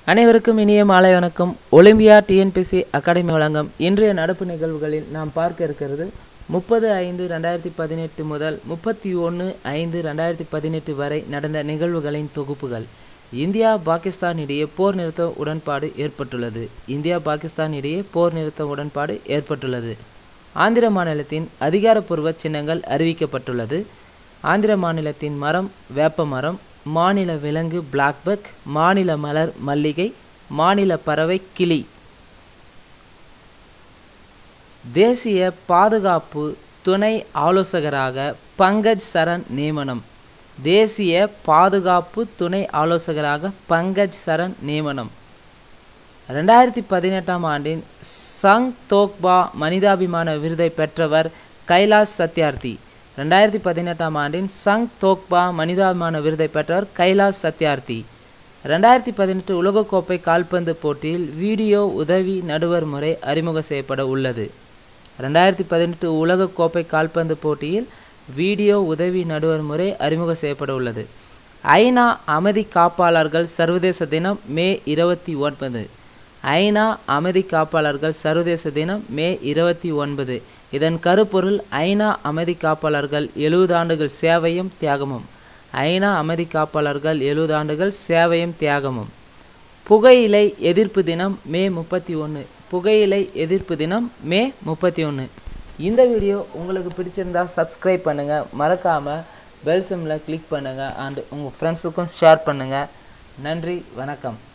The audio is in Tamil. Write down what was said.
அனைவருக்கும் இனிய மாலை வணக்கம். ஒலிம்பியா டிஎன்பிஎஸ்சி அகாடமி வழங்கும் இன்றைய நடப்பு நிகழ்வுகளில் நாம் பார்க்க இருக்கிறது 30/5/2018 முதல் 31/5/2018 வரை நடந்த நிகழ்வுகளின் தொகுப்புகள். இந்தியா பாகிஸ்தான் இடையே போர் நிறுத்த உடன்பாடு ஏற்பட்டுள்ளது. ஆந்திர மாநிலத்தின் அதிகாரப்பூர்வ சின்னங்கள் அறிவிக்கப்பட்டுள்ளது. ஆந்திர மாநிலத்தின் மரம் வேப்ப மரம், மாநில விலங்கு பிளாக்பக், மாநில மலர் மல்லிகை, மாநில பறவை கிளி. தேசிய பாதுகாப்பு துணை ஆலோசகராக பங்கஜ் சரண் நியமனம். தேசிய பாதுகாப்பு துணை ஆலோசகராக பங்கஜ் சரண் நியமனம். 2018ஆம் ஆண்டின் சங் தோக்பா மனிதாபிமான விருதை பெற்றவர் கைலாஷ் சத்யார்த்தி. 2018ஆம் ஆண்டின் சங் தோக்பா மனிதாபிமான விருதை பெற்றவர் கைலாஷ் சத்யார்த்தி. 2018 உலகக்கோப்பை கால்பந்து போட்டியில் வீடியோ உதவி நடுவர் முறை அறிமுகம் செய்யப்பட உள்ளது. 2018 உலகக்கோப்பை கால்பந்து போட்டியில் வீடியோ உதவி நடுவர் முறை அறிமுகம் செய்யப்பட உள்ளது. ஐநா அமைதி காப்பாளர்கள் சர்வதேச தினம் மே 29. ஐநா அமைதி காப்பாளர்கள் சர்வதேச தினம் மே 29. இதன் கருப்பொருள் ஐநா அமைதி காப்பாளர்கள் 70 ஆண்டுகள் சேவையும் தியாகமும். ஐநா அமைதி காப்பாளர்கள் 70 ஆண்டுகள் சேவையும் தியாகமும். புகையிலை எதிர்ப்பு தினம் மே 31. புகையிலை எதிர்ப்பு தினம் மே 31. இந்த வீடியோ உங்களுக்கு பிடிச்சிருந்தா சப்ஸ்கிரைப் பண்ணுங்கள், மறக்காமல் பெல் சிம்மில் கிளிக் பண்ணுங்கள், அண்ட் உங்கள் ஃப்ரெண்ட்ஸுக்கும் ஷேர் பண்ணுங்கள். நன்றி, வணக்கம்.